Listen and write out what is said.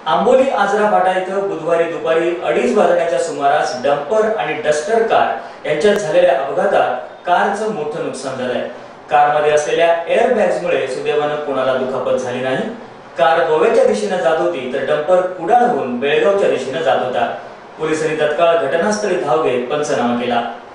आंबोली आजरा फाटा इथं बुधवारी दुपारी 2:30 वाजण्याच्या सुमारास डंपर आणि डस्टर कार यांच्यात झालेल्या अपघातात कारचं मोठं नुकसान झालंय। कारमध्ये असलेल्या एअर बॅग्समुळे सुदैवानं कोणाला दुखापत झाली नाही। कार गोव्याच्या दिशेने जात होती तर डंपर कुडाळहून बेळगावच्या दिशेने जात होता। पोलिसांनी तत्काळ घटनास्थळी धाव घेत पंचनामा केला।